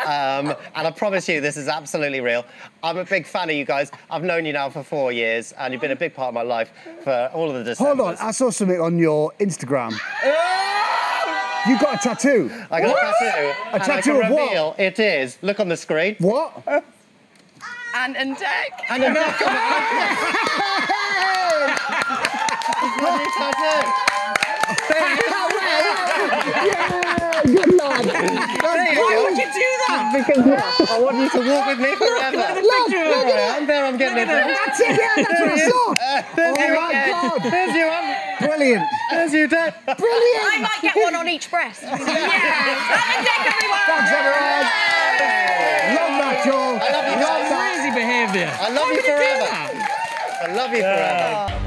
And I promise you, this is absolutely real. I'm a big fan of you guys. I've known you now for 4 years, and you've been a big part of my life for all of the Decembers. Hold on, I saw something on your Instagram. You got a tattoo. I got a tattoo. A tattoo of what? It is. Look on the screen. What? Ant Dec. Ant Dec. Lovely tattoo. Yeah, good lad. Why would you do that? Because I want you to walk with me forever. Look at it. I'm there, I'm getting it. That's it, yeah, that's what I saw. There's Oh you, my God. There's you, Ant. Brilliant. There's you, Dec. Brilliant. I might get one on each breast. Yeah. Ant Dec, everyone. Thanks, everyone. Love that, Joel. I love you. Love that. Crazy behaviour. I love you forever. I love you forever.